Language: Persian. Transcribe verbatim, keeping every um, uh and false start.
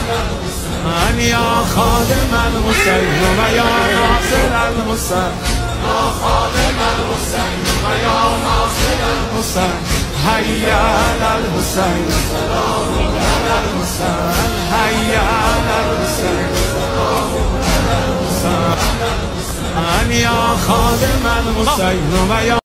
من يا خادم الحسين و یا ناصر الحسین یا خادم الحسین و یا ناصر الحسین حی علی الحسین سلام علی الحسین حی علی الحسین سلام علی الحسین من یا خادم الحسین و یا